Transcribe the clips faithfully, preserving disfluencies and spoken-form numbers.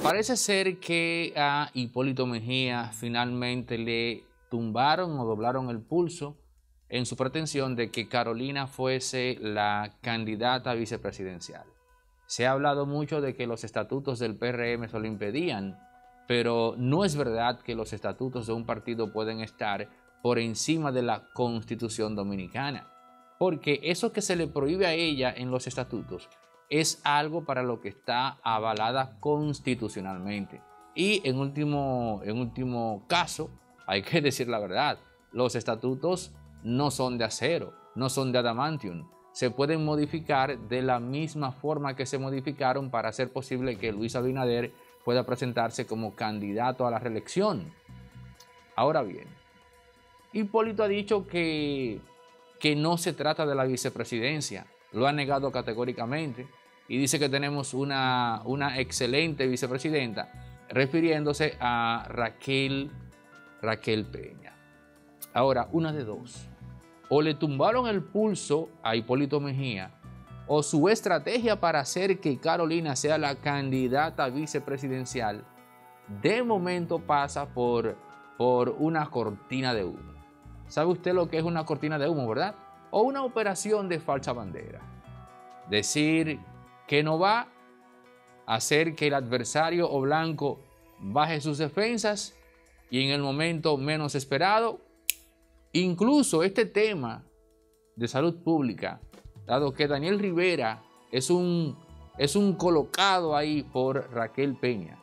parece ser que a Hipólito Mejía finalmente le tumbaron o doblaron el pulso en su pretensión de que Carolina fuese la candidata vicepresidencial. Se ha hablado mucho de que los estatutos del P R M se lo impedían, pero no es verdad que los estatutos de un partido pueden estar por encima de la Constitución Dominicana, porque eso que se le prohíbe a ella en los estatutos es algo para lo que está avalada constitucionalmente. Y en último, en último caso, hay que decir la verdad, los estatutos no son de acero, no son de adamantium. Se pueden modificar de la misma forma que se modificaron para hacer posible que Luis Abinader pueda presentarse como candidato a la reelección. Ahora bien, Hipólito ha dicho que, que no se trata de la vicepresidencia, lo ha negado categóricamente y dice que tenemos una, una excelente vicepresidenta, refiriéndose a Raquel, Raquel Peña. Ahora, una de dos, o le tumbaron el pulso a Hipólito Mejía, o su estrategia para hacer que Carolina sea la candidata vicepresidencial, de momento pasa por, por una cortina de humo. ¿Sabe usted lo que es una cortina de humo, verdad? O una operación de falsa bandera. Decir que no va a hacer que el adversario o blanco baje sus defensas y en el momento menos esperado, incluso este tema de salud pública, dado que Daniel Rivera es un, es un colocado ahí por Raquel Peña,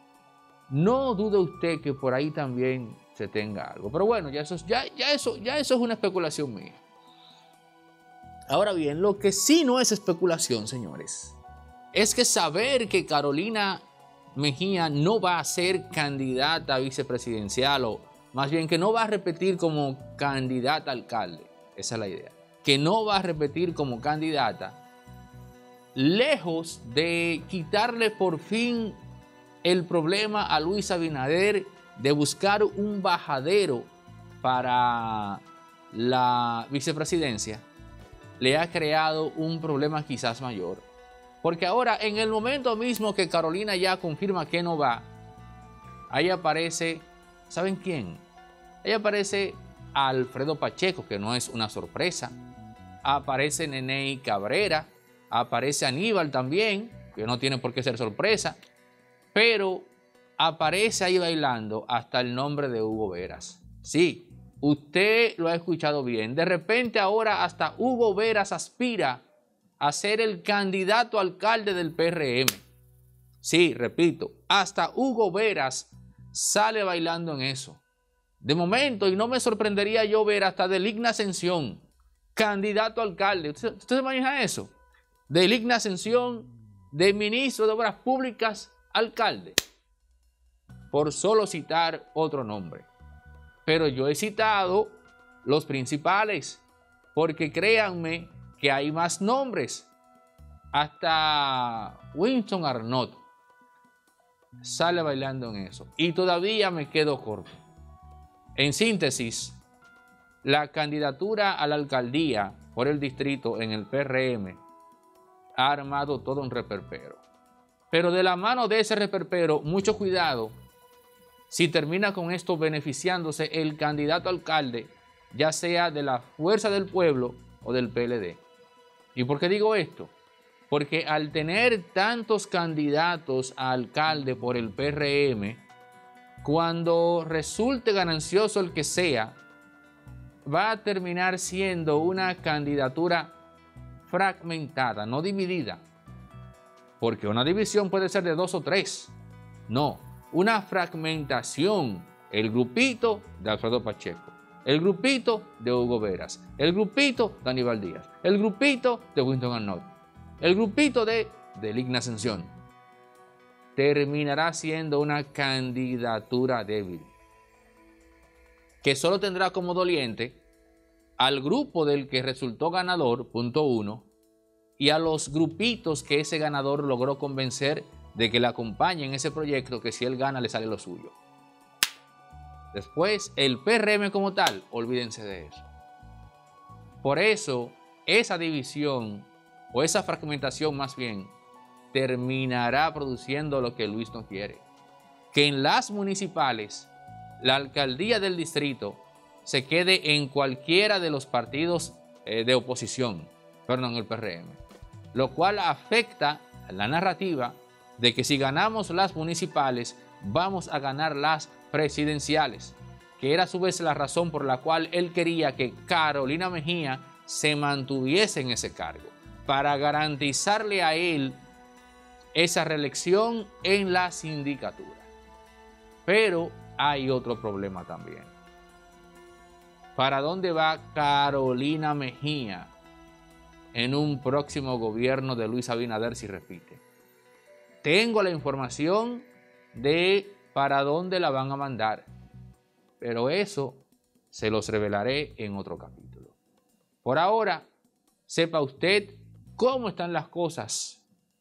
no dude usted que por ahí también se tenga algo. Pero bueno, ya eso, ya, ya, eso, ya eso es una especulación mía. Ahora bien, lo que sí no es especulación, señores, es que saber que Carolina Mejía no va a ser candidata vicepresidencial, o más bien que no va a repetir como candidata a alcalde, esa es la idea, que no va a repetir como candidata, lejos de quitarle por fin el problema a Luis Abinader de buscar un bajadero para la vicepresidencia, le ha creado un problema quizás mayor. Porque ahora, en el momento mismo que Carolina ya confirma que no va, ahí aparece, ¿saben quién? Ahí aparece Alfredo Pacheco, que no es una sorpresa. Aparece Neney Cabrera, aparece Aníbal también, que no tiene por qué ser sorpresa. Pero aparece ahí bailando hasta el nombre de Hugo Veras. Sí, usted lo ha escuchado bien. De repente ahora hasta Hugo Veras aspira a ser el candidato a alcalde del P R M. Sí, repito, hasta Hugo Veras sale bailando en eso. De momento, y no me sorprendería yo ver hasta Deligna Ascensión, candidato a alcalde. ¿Usted, usted se imagina eso? Deligna Ascensión, de ministro de Obras Públicas, alcalde. Por solo citar otro nombre. Pero yo he citado los principales, porque créanme que hay más nombres. Hasta Winston Arnott sale bailando en eso. Y todavía me quedo corto. En síntesis, la candidatura a la alcaldía por el distrito en el P R M ha armado todo un reperpero. Pero de la mano de ese reperpero, mucho cuidado si termina con esto beneficiándose el candidato a alcalde, ya sea de la Fuerza del Pueblo o del P L D. ¿Y por qué digo esto? Porque al tener tantos candidatos a alcalde por el P R M, cuando resulte ganancioso el que sea, va a terminar siendo una candidatura fragmentada, no dividida. Porque una división puede ser de dos o tres. No, una fragmentación. El grupito de Alfredo Pacheco, el grupito de Hugo Veras, el grupito de Aníbal Díaz, el grupito de Winston Arnott, el grupito de Deligna Ascensión. Terminará siendo una candidatura débil, que solo tendrá como doliente al grupo del que resultó ganador, punto uno, y a los grupitos que ese ganador logró convencer de que le acompañen en ese proyecto, que si él gana le sale lo suyo. Después, el P R M como tal, olvídense de eso. Por eso, esa división, o esa fragmentación más bien, terminará produciendo lo que Luis no quiere. Que en las municipales, la alcaldía del distrito se quede en cualquiera de los partidos eh, de oposición, pero no en el P R M. Lo cual afecta la narrativa de que si ganamos las municipales, vamos a ganar las presidenciales, que era a su vez la razón por la cual él quería que Carolina Mejía se mantuviese en ese cargo, para garantizarle a él esa reelección en la sindicatura. Pero hay otro problema también. ¿Para dónde va Carolina Mejía en un próximo gobierno de Luis Abinader si repite? Tengo la información de para dónde la van a mandar, pero eso se los revelaré en otro capítulo. Por ahora, sepa usted cómo están las cosas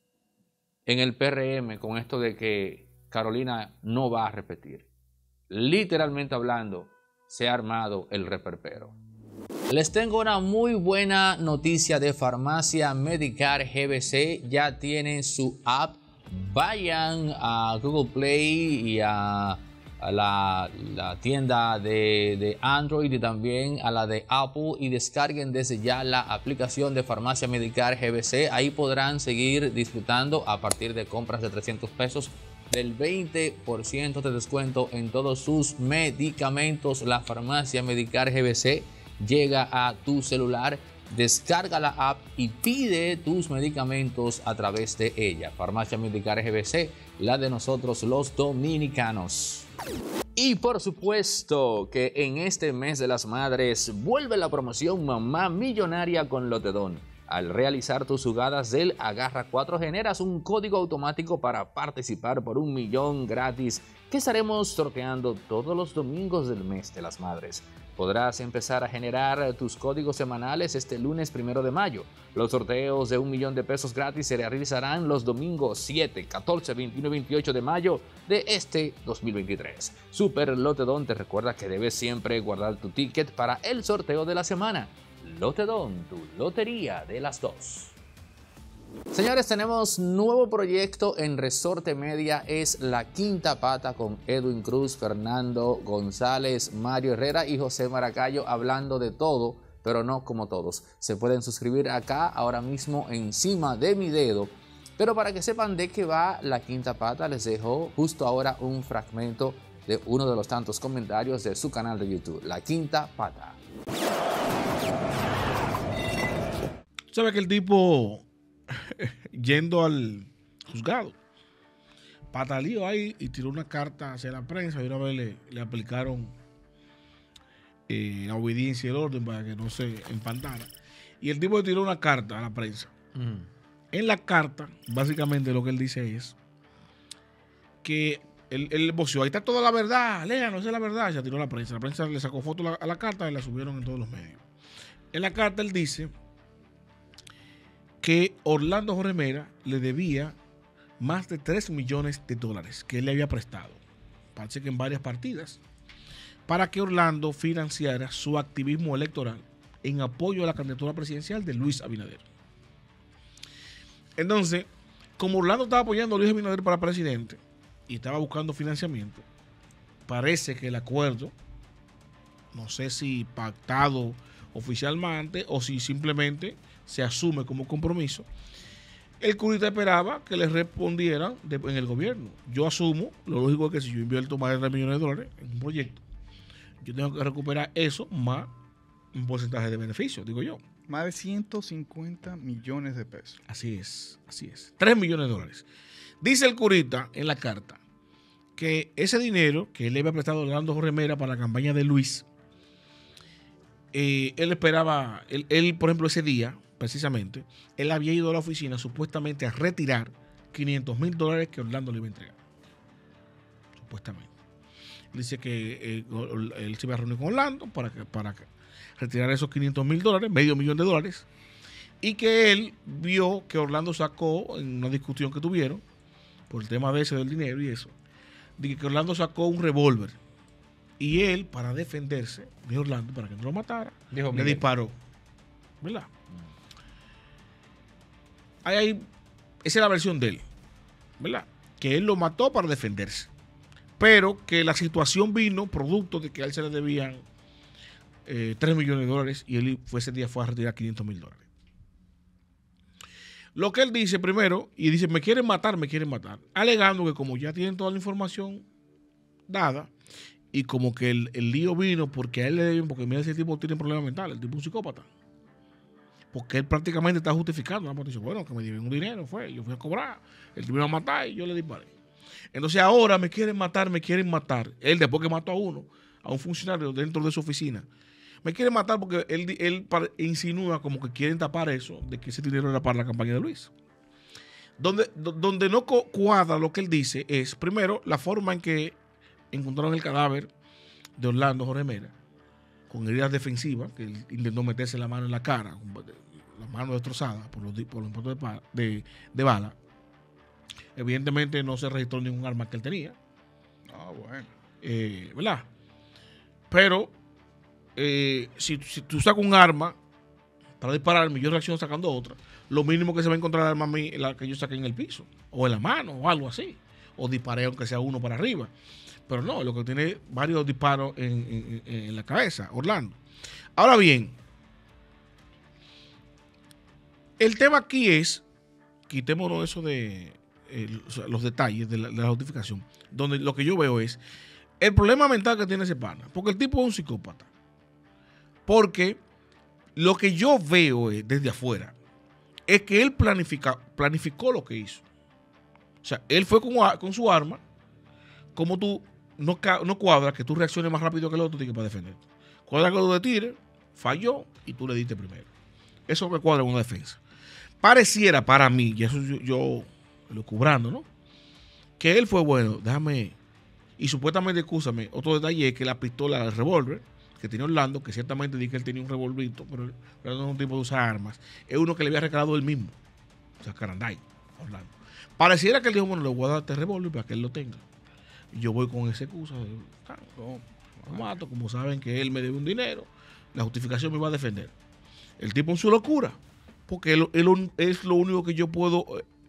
en el P R M con esto de que Carolina no va a repetir. Literalmente hablando, se ha armado el reperpero. Les tengo una muy buena noticia de Farmacia Medicare G B C. Ya tienen su app. Vayan a Google Play y a, a la, la tienda de, de Android y también a la de Apple y descarguen desde ya la aplicación de Farmacia Medicare G B C. Ahí podrán seguir disfrutando a partir de compras de trescientos pesos del veinte por ciento de descuento en todos sus medicamentos. La Farmacia Medicare G B C llega a tu celular. Descarga la app y pide tus medicamentos a través de ella. Farmacia Medicare G B C, la de nosotros los dominicanos. Y por supuesto que en este mes de las madres vuelve la promoción Mamá Millonaria con Lotedón. Al realizar tus jugadas del Agarra cuatro generas un código automático para participar por un millón gratis que estaremos sorteando todos los domingos del mes de las madres. Podrás empezar a generar tus códigos semanales este lunes primero de mayo. Los sorteos de un millón de pesos gratis se realizarán los domingos siete, catorce, veintiuno y veintiocho de mayo de este dos mil veintitrés. Super Lotedón te recuerda que debes siempre guardar tu ticket para el sorteo de la semana. Lotedón, tu lotería de las dos. Señores, tenemos nuevo proyecto en Resorte Media, es La Quinta Pata con Edwin Cruz, Fernando González, Mario Herrera y José Maracayo hablando de todo, pero no como todos. Se pueden suscribir acá ahora mismo encima de mi dedo, pero para que sepan de qué va La Quinta Pata, les dejo justo ahora un fragmento de uno de los tantos comentarios de su canal de YouTube, La Quinta Pata. ¿Sabe que el tipo yendo al juzgado pataleó ahí y tiró una carta hacia la prensa y una vez le, le aplicaron eh, la obediencia y el orden para que no se empantara? Y el tipo le tiró una carta a la prensa. Mm. En la carta, básicamente lo que él dice es que él, él voció, ahí está toda la verdad, léanos, esa es la verdad. Se tiró a la prensa. La prensa le sacó foto a la, a la carta y la subieron en todos los medios. En la carta él dice que Orlando Jorge Mera le debía más de tres millones de dólares que él le había prestado, parece que en varias partidas, para que Orlando financiara su activismo electoral en apoyo a la candidatura presidencial de Luis Abinader. Entonces, como Orlando estaba apoyando a Luis Abinader para presidente y estaba buscando financiamiento, parece que el acuerdo, no sé si pactado oficialmente o si simplemente se asume como compromiso, el curita esperaba que le respondieran de, en el gobierno. Yo asumo, lo lógico es que si yo invierto más de tres millones de dólares en un proyecto, yo tengo que recuperar eso más un porcentaje de beneficio, digo yo. Más de ciento cincuenta millones de pesos. Así es, así es. tres millones de dólares. Dice el curita en la carta que ese dinero que él le había prestado a Orlando Jorge Mera para la campaña de Luis, eh, él esperaba, él, él, por ejemplo, ese día, precisamente, él había ido a la oficina supuestamente a retirar quinientos mil dólares que Orlando le iba a entregar. Supuestamente. Él dice que eh, él se iba a reunir con Orlando para, que, para retirar esos quinientos mil dólares, medio millón de dólares, y que él vio que Orlando sacó, en una discusión que tuvieron, por el tema de ese del dinero y eso, de que Orlando sacó un revólver. Y él, para defenderse de Orlando, para que no lo matara, Dijo le Miguel. disparó. ¿Verdad? Ahí hay esa es la versión de él, ¿verdad? Que él lo mató para defenderse. Pero que la situación vino producto de que a él se le debían eh, tres millones de dólares y él fue ese día fue a retirar quinientos mil dólares. Lo que él dice primero, y dice, me quieren matar, me quieren matar, alegando que como ya tienen toda la información dada, y como que el, el lío vino porque a él le deben, porque mira, ese tipo tiene problemas mentales, el tipo es un psicópata. Porque él prácticamente está justificando. Dice, bueno, que me deben un dinero, fue, yo fui a cobrar, él me iba a matar y yo le disparé. Entonces ahora me quieren matar, me quieren matar. Él después que mató a uno, a un funcionario dentro de su oficina, me quiere matar porque él, él insinúa como que quieren tapar eso, de que ese dinero era para la campaña de Luis. Donde, donde no cuadra lo que él dice es, primero, la forma en que encontraron el cadáver de Orlando Jorge Mera, con heridas defensivas, que él intentó meterse la mano en la cara, la mano destrozada por los, por los impactos de, de, de bala. Evidentemente no se registró ningún arma que él tenía. Ah, bueno. Eh, ¿verdad? Pero eh, si, si tú sacas un arma para dispararme y yo reacciono sacando otra, lo mínimo que se va a encontrar el arma a mí es la que yo saqué en el piso, o en la mano, o algo así. O disparé aunque sea uno para arriba. Pero no, lo que tiene varios disparos en, en, en la cabeza, Orlando. Ahora bien, el tema aquí es, quitémonos eso de eh, o sea, los detalles de la, de la justificación, donde lo que yo veo es el problema mental que tiene ese pana, porque el tipo es un psicópata. Porque lo que yo veo es, desde afuera, es que él planifica, planificó lo que hizo. O sea, él fue con, con su arma, como tú no, no cuadra que tú reacciones más rápido que el otro para defenderte. Cuadra que lo tire, falló y tú le diste primero. Eso me cuadra en una defensa. Pareciera para mí, y eso yo, yo lo cubrando, ¿no? Que él fue bueno, déjame, y supuestamente, escúchame, otro detalle es que la pistola, el revólver que tenía Orlando, que ciertamente dije que él tenía un revólverito, pero, pero no es un tipo de usar armas, es uno que le había regalado él mismo, o sea, Caranday, Orlando. Pareciera que él dijo, bueno, le voy a dar este revólver para que él lo tenga. Y yo voy con esa excusa, ah, no, lo mato, como saben que él me debe un dinero, la justificación me va a defender. El tipo en su locura, porque él, él es lo único que yo puedo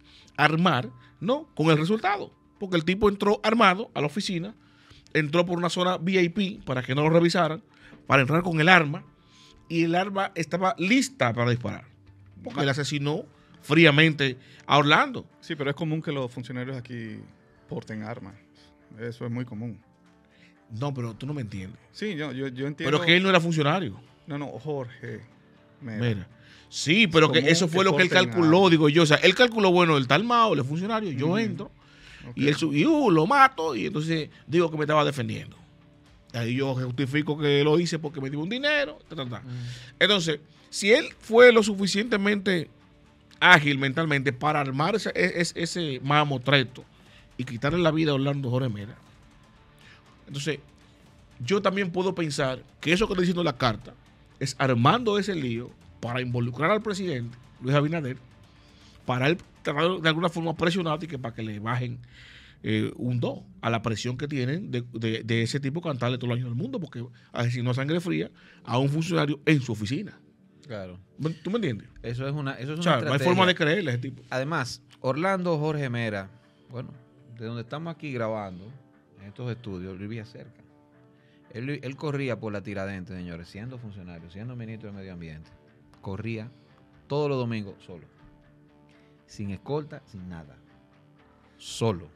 armar, ¿no? Con el resultado. Porque el tipo entró armado a la oficina, entró por una zona V I P para que no lo revisaran, para entrar con el arma, y el arma estaba lista para disparar. Porque él asesinó fríamente a Orlando. Sí, pero es común que los funcionarios aquí porten armas. Eso es muy común. No, pero tú no me entiendes. Sí, yo, yo, yo entiendo. Pero que él no era funcionario. No, no, Jorge. Mira. Mira. Sí, pero que eso fue que lo que él calculó, armas. Digo yo. O sea, él calculó, bueno, él está armado, él es funcionario, yo mm. entro. Okay. Y él y, uh, lo mato y entonces digo que me estaba defendiendo. Ahí yo justifico que lo hice porque me dio un dinero. Ta, ta, ta. Mm. Entonces, si él fue lo suficientemente ágil mentalmente para armar ese, ese, ese mamotreto y quitarle la vida a Orlando Jorge Mera, entonces yo también puedo pensar que eso que está diciendo la carta es armando ese lío para involucrar al presidente Luis Abinader, para él de alguna forma presionar y que para que le bajen eh, un dos a la presión que tienen de, de, de ese tipo cantarle todos los años del mundo, porque asesinó a sangre fría a un funcionario en su oficina. Claro. ¿Tú me entiendes? Eso es una, eso es una o sea, estrategia. No hay forma de creerle a ese tipo. Además, Orlando Jorge Mera, bueno, de donde estamos aquí grabando, en estos estudios, él vivía cerca. Él, él corría por la Tiradentes, señores, siendo funcionario, siendo ministro de Medio Ambiente. Corría todos los domingos solo. Sin escolta, sin nada. Solo.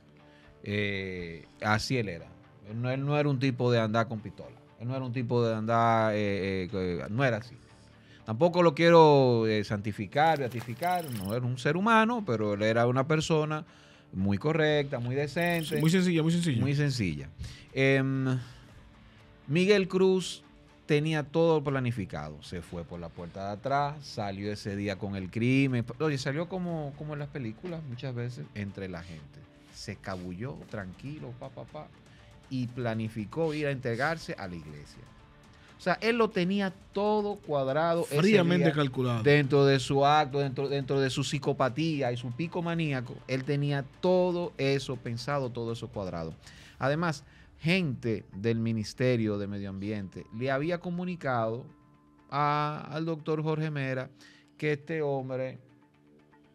Eh, así él era. Él no, él no era un tipo de andar con pistola. Él no era un tipo de andar... Eh, eh, no era así. Tampoco lo quiero eh, santificar, beatificar. No era un ser humano, pero él era una persona muy correcta, muy decente. Muy sencilla, muy sencilla. Muy sencilla. Eh, Miguel Cruz tenía todo planificado. Se fue por la puerta de atrás, salió ese día con el crimen. Oye, salió como, como en las películas muchas veces, entre la gente. Se escabulló, tranquilo, pa, pa, pa, y planificó ir a entregarse a la iglesia. O sea, él lo tenía todo cuadrado. Fríamente calculado. Dentro de su acto, dentro, dentro de su psicopatía y su pico maníaco, él tenía todo eso pensado, todo eso cuadrado. Además, gente del Ministerio de Medio Ambiente le había comunicado a, al doctor Jorge Mera que este hombre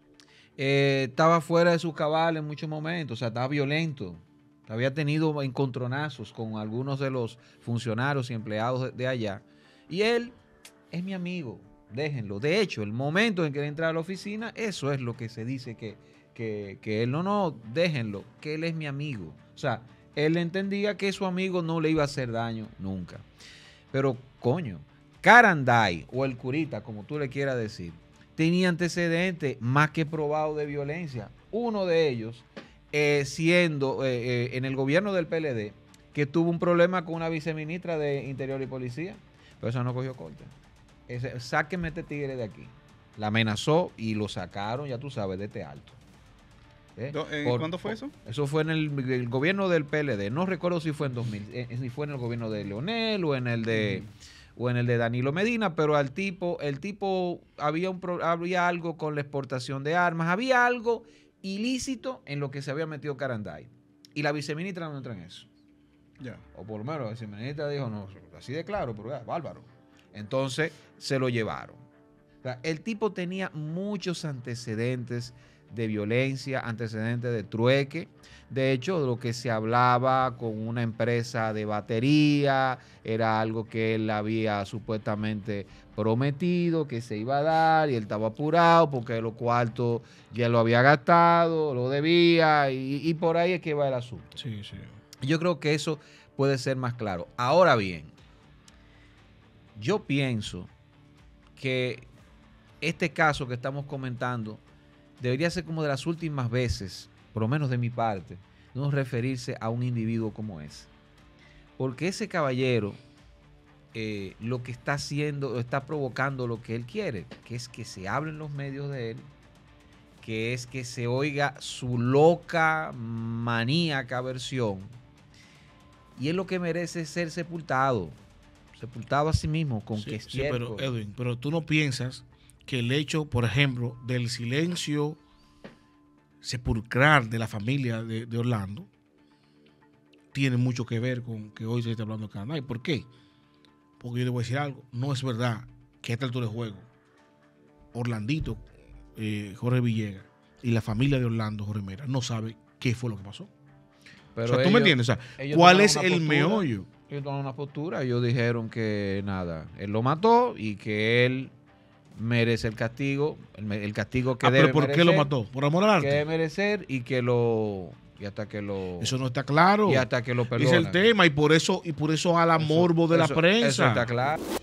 eh, estaba fuera de su cabal en muchos momentos, o sea, estaba violento. Había tenido encontronazos con algunos de los funcionarios y empleados de, de allá. Y él es mi amigo, déjenlo. De hecho, el momento en que él entra a la oficina, eso es lo que se dice que, que, que él no, no, déjenlo, que él es mi amigo. O sea, él entendía que su amigo no le iba a hacer daño nunca. Pero, coño, Caranday, o el curita, como tú le quieras decir, tenía antecedentes más que probados de violencia. Uno de ellos, eh, siendo eh, eh, en el gobierno del P L D, que tuvo un problema con una viceministra de Interior y Policía, pero eso no cogió corte. Ese, sáquenme este tigre de aquí. La amenazó y lo sacaron, ya tú sabes, de este alto. ¿Eh? ¿Eh, Por, ¿Cuándo fue eso? Eso fue en el, el gobierno del P L D. No recuerdo si fue en dos mil, eh, si fue en el gobierno de Leonel o en el de... Mm. o en el de Danilo Medina, pero al tipo, el tipo había un pro, había algo con la exportación de armas, había algo ilícito en lo que se había metido Caranday. Y la viceministra no entra en eso. Ya. O por lo menos la viceministra dijo, no, así de claro, pero ya, bárbaro. Entonces se lo llevaron. O sea, el tipo tenía muchos antecedentes de violencia, antecedentes de trueque. De hecho, lo que se hablaba con una empresa de batería era algo que él había supuestamente prometido que se iba a dar y él estaba apurado porque los cuartos ya lo había gastado, lo debía y, y por ahí es que va el asunto. Sí, sí. Yo creo que eso puede ser más claro. Ahora bien, yo pienso que este caso que estamos comentando debería ser como de las últimas veces, por lo menos de mi parte, no referirse a un individuo como ese. Porque ese caballero eh, lo que está haciendo, está provocando lo que él quiere, que es que se hablen los medios de él, que es que se oiga su loca, maníaca versión. Y es lo que merece ser sepultado, sepultado a sí mismo con Sí, que sí, pero Edwin, pero tú no piensas que el hecho, por ejemplo, del silencio sepulcral de la familia de, de Orlando tiene mucho que ver con que hoy se está hablando de Caranday. ¿Por qué? Porque yo te voy a decir algo, no es verdad que a esta altura de juego Orlandito, eh, Jorge Villegas y la familia de Orlando, Jorge Mera, no sabe qué fue lo que pasó. Pero o sea, ¿tú ellos, me entiendes? O sea, ¿cuál es el postura, meollo? Ellos tomaron una postura, ellos dijeron que nada, él lo mató y que él merece el castigo, el, el castigo que ah, debe ¿pero por merecer, qué lo mató? ¿Por amor al arte? Que debe merecer y que lo... y hasta que lo... Eso no está claro. Y hasta que lo perdonan. Dice el tema y por eso, y por eso a la morbo de eso, la prensa. Eso está claro.